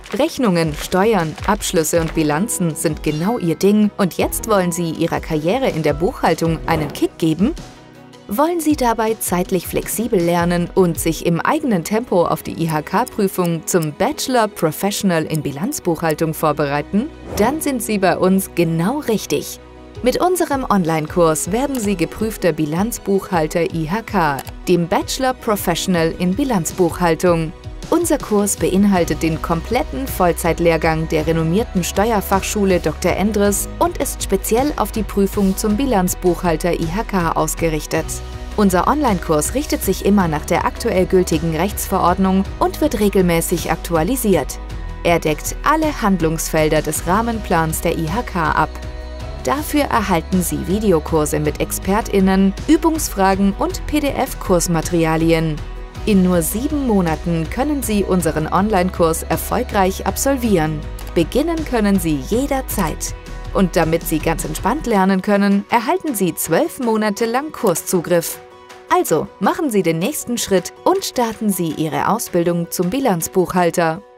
Rechnungen, Steuern, Abschlüsse und Bilanzen sind genau Ihr Ding und jetzt wollen Sie Ihrer Karriere in der Buchhaltung einen Kick geben? Wollen Sie dabei zeitlich flexibel lernen und sich im eigenen Tempo auf die IHK-Prüfung zum Bachelor Professional in Bilanzbuchhaltung vorbereiten? Dann sind Sie bei uns genau richtig. Mit unserem Online-Kurs werden Sie geprüfter Bilanzbuchhalter IHK, dem Bachelor Professional in Bilanzbuchhaltung. Unser Kurs beinhaltet den kompletten Vollzeitlehrgang der renommierten Steuerfachschule Dr. Endres und ist speziell auf die Prüfung zum Bilanzbuchhalter IHK ausgerichtet. Unser Online-Kurs richtet sich immer nach der aktuell gültigen Rechtsverordnung und wird regelmäßig aktualisiert. Er deckt alle Handlungsfelder des Rahmenplans der IHK ab. Dafür erhalten Sie Videokurse mit ExpertInnen, Übungsfragen und PDF-Kursmaterialien. In nur 7 Monaten können Sie unseren Online-Kurs erfolgreich absolvieren. Beginnen können Sie jederzeit. Und damit Sie ganz entspannt lernen können, erhalten Sie 12 Monate lang Kurszugriff. Also machen Sie den nächsten Schritt und starten Sie Ihre Ausbildung zum Bilanzbuchhalter.